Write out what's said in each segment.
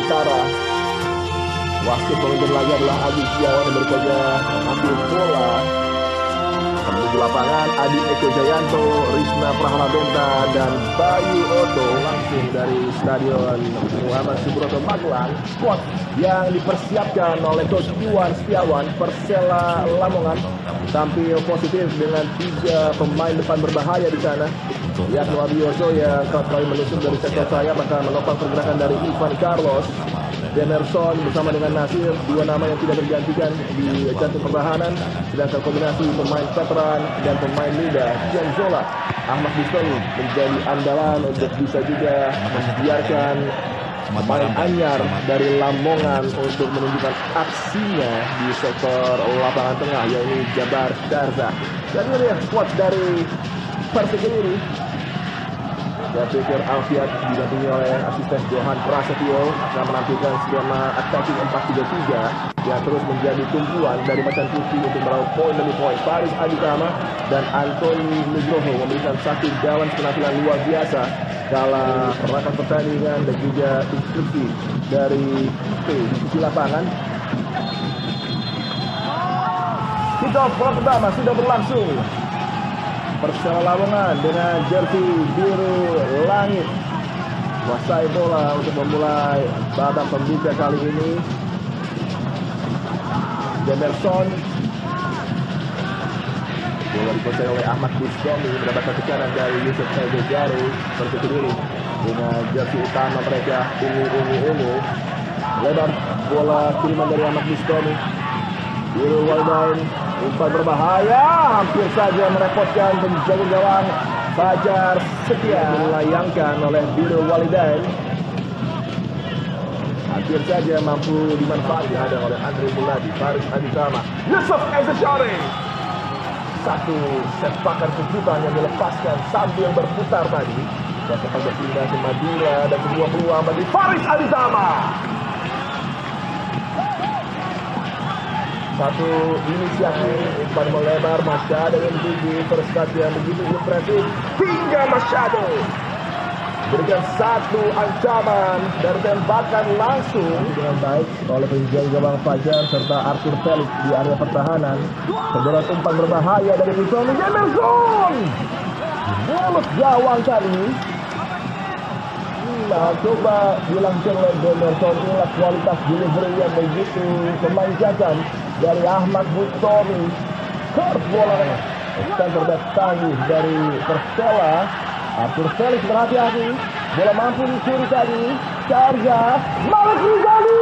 Utara. Wasit pemimpin laga adalah Adi Setiawan yang baru saja mengambil bola menuju lapangan. Adi Eko Jayanto, Risna Prahalabenta, dan Bayu Oto langsung dari Stadion Muhammad Subroto Magelang. Squad yang dipersiapkan oleh Coach Iwan Setiawan Persela Lamongan tampil positif dengan 3 pemain depan berbahaya di sana. Lihat Wabioso yang kerap kali menusuk dari sektor sayap akan menopang pergerakan dari Ivan Carlos. Demerson bersama dengan Nasir, 2 nama yang tidak tergantikan di jantung pertahanan. Sedangkan kombinasi pemain veteran dan pemain muda Gian Zola, Ahmad Bustami menjadi andalan untuk bisa juga membiarkan pemain anyar dari Lamongan untuk menunjukkan aksinya di sektor lapangan tengah, yaitu Jabar Darza. Dan ini ya squad dari Persik ini. Saya pikir Alfiat didampingi oleh asisten Johan Prasetyo akan menampilkan skema attacking 4-3-3 yang terus menjadi tumpuan dari Macan Putih untuk meraup poin demi poin. Faris Aditama dan Antoni Nugroho memberikan satu balance penampilan luar biasa dalam perangkat pertandingan dan juga instruksi dari IP di sisi lapangan. Kick-off bola pertama sudah berlangsung. Persela Lamongan dengan jersey biru langit kuasai bola untuk memulai babak pembuka kali ini. Demerson, bola dikuasai oleh Ahmad Bustami, mendapatkan tekanan dari Yusuf Elbejari. Persik Kediri dengan jersey utama mereka ungu. Lebar bola kiriman dari Ahmad Bustami. Biru Waldain, umpan berbahaya, hampir saja merepotkan penjaga gawang Fajar Setia. Dilayangkan oleh Biru Walidain, hampir saja mampu dimanfaatkan, dihadang oleh Andre Muladi. Faris Aditama, Yusuf Ezeshari, satu sepakan kejutan yang dilepaskan sambil berputar tadi. Dan sempat berpindah ke Madura dan sebuah peluang bagi Faris Aditama. Satu inisiatif umpan melebar Machado yang tinggi, prestasi yang begitu impresif hingga Machado berikan satu ancaman dari tembakan langsung dengan baik oleh penjaga gawang Fajar serta Arthur Felix di area pertahanan. Sebuah umpan berbahaya dari Anthony Demerson, mulut gawang tadi. Nah, coba dilangsung oleh Demerson. Inilah kualitas delivery yang begitu memanjakan dari Ahmad Bustami. Kor bola center back tangguh dari Persela. Arthur Felix berhati-hati. Bola mampu dicuri tadi. Carga Malik Rizali.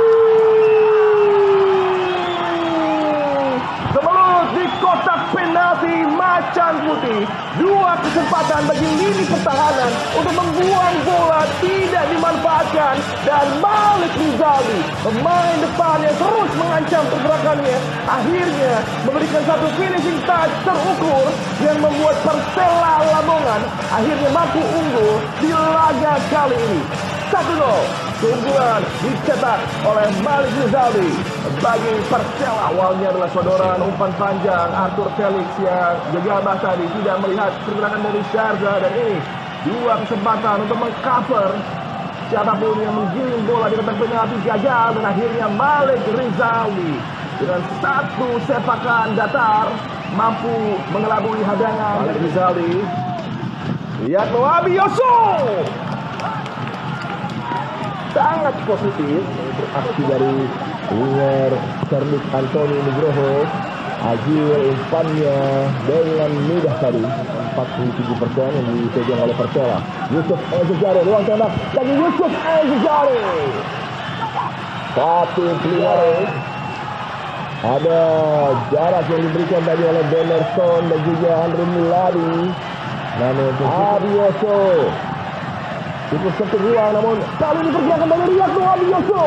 Kemelut di kotak penalti Macan Putih. 2 kesempatan bagi lini pertahanan untuk membuang bola tidak dimanfaatkan, dan Malik Rizali, pemain depan yang terus mengancam pergerakannya, akhirnya memberikan satu finishing touch terukur yang membuat Persela Lamongan akhirnya mampu unggul di laga kali ini. 1-0. Keunggulan dicetak oleh Malik Rizali bagi Persela. Awalnya adalah sodoran umpan panjang Arthur Felix yang gegabah tadi, tidak melihat pergerakan dari Sharza, dan ini 2 kesempatan untuk mengcover siapapun yang menggiring bola di kotak penalti gagal, dan akhirnya Malik Rizali dengan satu sepakan datar mampu mengelabui hadangan. Malik Rizali, lihat Wabioso, sangat positif untuk aksi dari winger Cerdik Antoni Nugroho. Agil umpannya dengan mudah tadi, 47% yang dipegang oleh Persela. Yusuf Ezeshari, ruang tembak bagi Yusuf Ezeshari. Satu keluar. Ada jarak yang diberikan tadi oleh Demerson dan juga Andre Muladi. Namun Abioso cukup satu ruang, namun kali ini pergerakan dari Riyad Abioso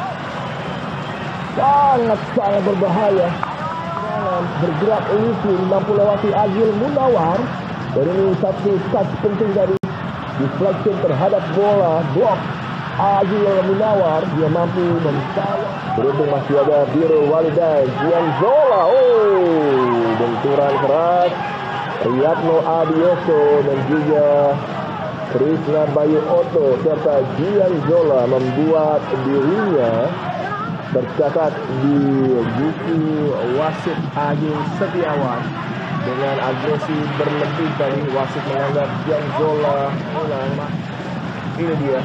sangat berbahaya. Bergerak licin, mampu lewati Agil Munawar. Dan ini satu touch penting dari deflection terhadap bola blok Agil Munawar. Dia mampu membawa. Beruntung masih ada Biru Walidain, Gian Zola. Benturan keras Riyadno Abioso dan juga Krishna Bayu Oto serta Gian Zola membuat dirinya tercatat di buku wasit Agung Setiawan dengan agresi berlebih tadi. Wasit menganggap Gian Zola ulang. Ini dia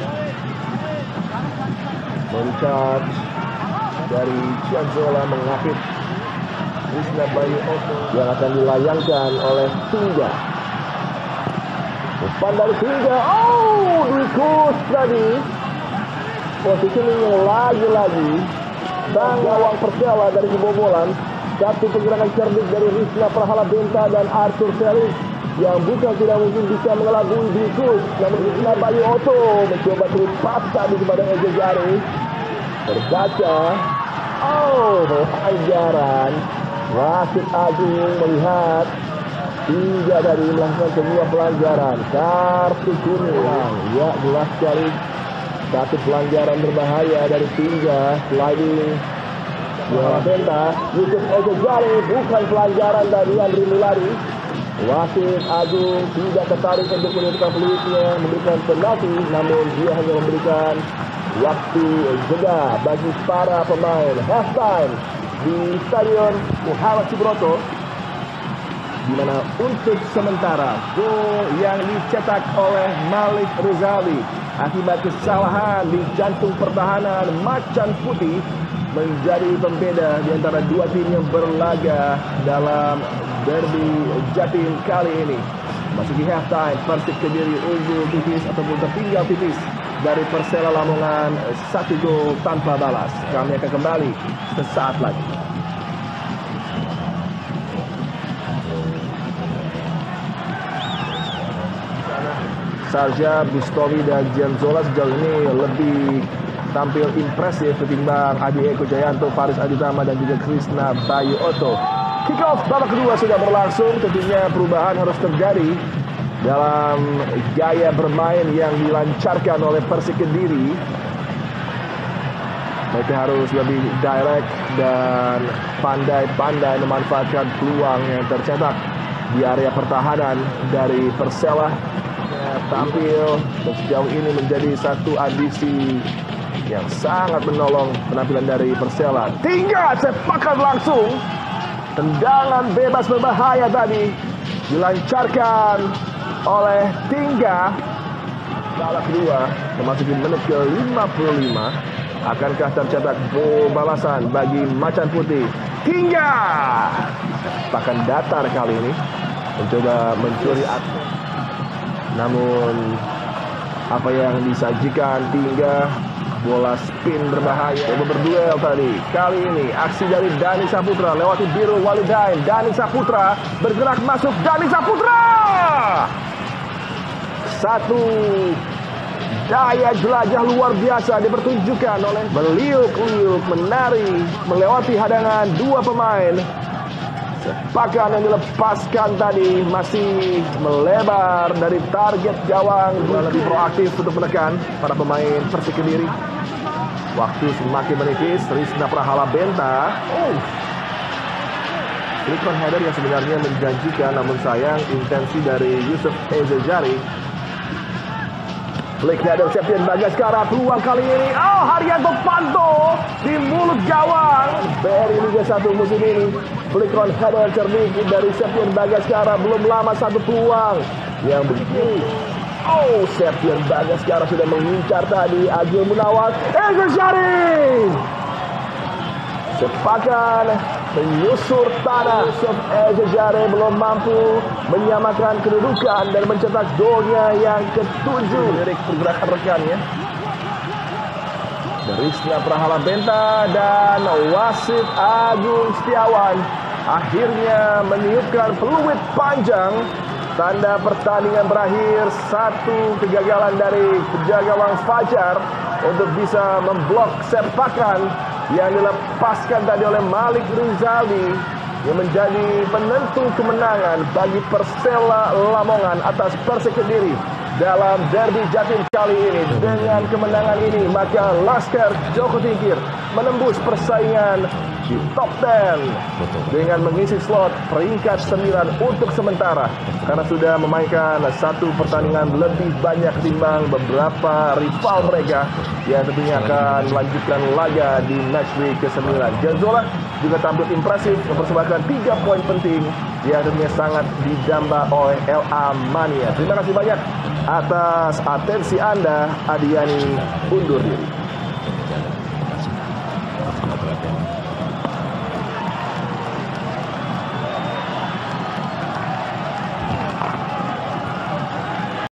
touch dari Gian Zola mengapit Krishna Bayu Oto yang akan dilayangkan oleh Tingga. Umpan dari Tingga, dikus tadi. Posisinya lagi-lagi sang gawang Persela dari kebobolan. Satu pergerakan cerdik dari Rizna Prahalabenta dan Arthur Felix yang bukan tidak mungkin bisa mengelabui dikus. Namun Krishna Bayu Oto mencoba terlepas tadi kepada Eza Jari. Terbaca, pelanggaran. Wasit Agung melihat Tingga dari melakukan sebuah pelanggaran, kartu kuning. Ya, jelas sekali satu pelanggaran berbahaya dari Tingga. Sliding Prahalabenta, Yusuf Eza Jari, bukan pelanggaran dari Andri Mulari. Wasit Agung tidak tertarik untuk menentukan peluitnya, memberikan penalti, namun dia hanya memberikan waktu jeda bagi para pemain. Half time di Stadion Muhammad Subroto, di mana untuk sementara gol yang dicetak oleh Malik Rizali akibat kesalahan di jantung pertahanan Macan Putih menjadi pembeda di antara dua tim yang berlaga dalam derby Jatim kali ini. Masuki halftime, Persik Kediri unggul tipis ataupun tertinggal tipis dari Persela Lamongan 1 gol tanpa balas. Kami akan kembali sesaat lagi. Sarja, Bustomi, dan Gian Zola sejauh ini lebih tampil impresif ketimbang Adi Eko Jayanto, Faris Aditama, dan juga Krishna Bayu Oto. Kick off babak kedua sudah berlangsung. Tentunya perubahan harus terjadi dalam gaya bermain yang dilancarkan oleh Persik Kediri. Mereka harus lebih direct dan pandai-pandai memanfaatkan peluang yang tercetak di area pertahanan dari Persela. Tampil dan sejauh ini menjadi satu adisi yang sangat menolong penampilan dari Persela. Tinggal sepakan langsung. Tendangan bebas berbahaya tadi dilancarkan oleh Tingga. Babak kedua memasuki menit ke-55. Akankah tercetak gol balasan bagi Macan Putih? Tingga bahkan datar kali ini mencoba mencuri atas. Namun apa yang disajikan Tingga, bola spin berbahaya. Coba berduel tadi. Kali ini aksi dari Dani Saputra lewati biru Walidain. Dani Saputra bergerak masuk. Dani Saputra, satu daya jelajah luar biasa dipertunjukkan oleh meliuk-liuk, menari, melewati hadangan dua pemain. Sepakan yang dilepaskan tadi masih melebar dari target gawang. Lebih proaktif untuk menekan para pemain Persik Kediri. Waktu semakin menipis. Rizna Prahalabenta, flick-on header yang sebenarnya menjanjikan, namun sayang intensi dari Yusuf Eza Jari. Flick header Septian Bagaskara, peluang kali ini. Haryanto Panto di mulut gawang. BRI Liga 1 musim ini. Flick-on header cerdik dari Septian Bagaskara. Belum lama satu peluang yang begini. Septian Bagaskara sudah mengincar tadi. Agil Munawar, Eza Jari sepakan menyusur tanah. Yusuf Eza Jari belum mampu menyamakan kedudukan dan mencetak golnya yang ke-7. Lirik pergerakan rekannya. Rizna Prahalabenta dan wasit Agung Setiawan akhirnya meniupkan peluit panjang. Tanda pertandingan berakhir. Satu kegagalan dari penjaga gawang Fajar untuk bisa memblok sepakan yang dilepaskan tadi oleh Malik Rizali, yang menjadi penentu kemenangan bagi Persela Lamongan atas Persik Kediri dalam derby Jatim kali ini. Dengan kemenangan ini, maka Laskar Joko Tingkir menembus persaingan di top 10 dengan mengisi slot peringkat 9 untuk sementara karena sudah memainkan satu pertandingan lebih banyak ketimbang beberapa rival mereka yang tentunya akan melanjutkan laga di matchweek ke-9. Gianzola juga tampil impresif mempersembahkan 3 poin penting yang tentunya sangat didamba oleh LA Mania. Terima kasih banyak atas atensi Anda. Adiani undur diri.